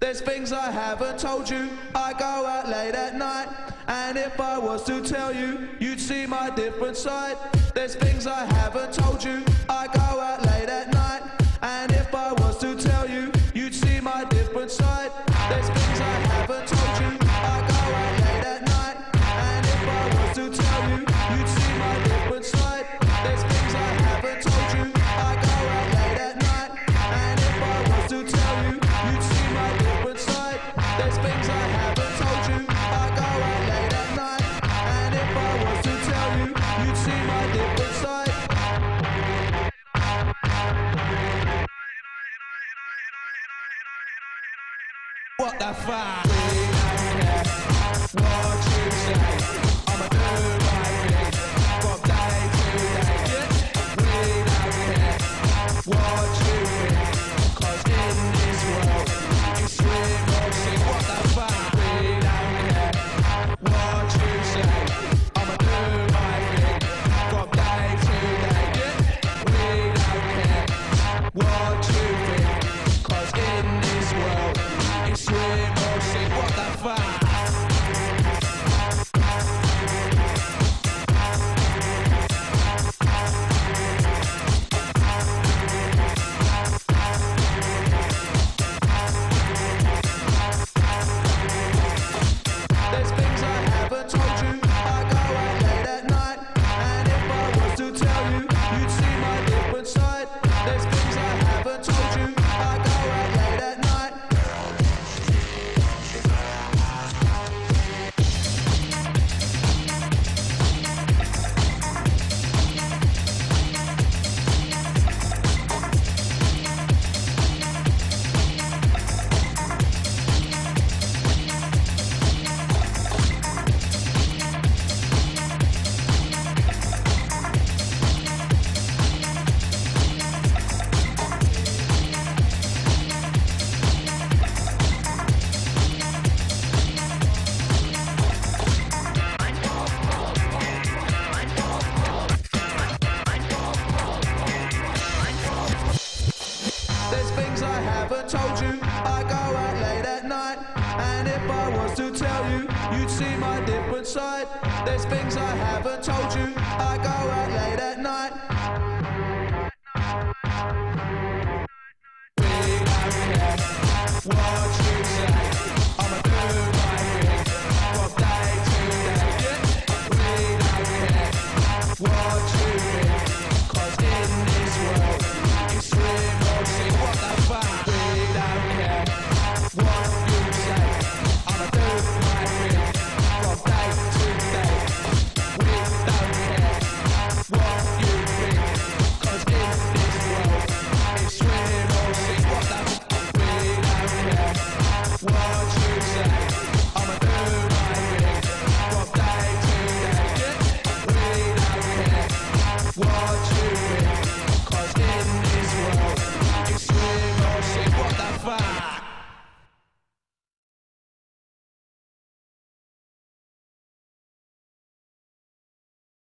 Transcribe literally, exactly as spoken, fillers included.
There's things I haven't told you. I go out late at night, and if I was to tell you, you'd see my different side. There's things I haven't told you. I go out late at night, and if I was to tell you, you'd see my different side. There's things I haven't told you. I go out late at night, and if I was to tell you, you'd see my different side. There's things I haven't told you. I go out late at night, and if I was to tell you, you'd see my different side. There's things I haven't told you. I go out late at night, and if I was to tell you, you'd see my different side. What the fuck? We don't care what you say. I'ma do my thing from day to day. Yeah. We don't care what you think, 'cause in this world you swim or sink. What the fuck? We don't care what you say. I'ma do my thing from day to day. Yeah. We don't care what you think, 'cause in this world you swim or sink. What the fuck? There's things I haven't told you. I go out late at night, and if I was to tell you, you'd see my different side. There's things I haven't told you. I go out late at night. There's things I haven't told you. I go out late at night, and if I was to tell you, you'd see my different side. There's things I haven't told you. I go out late at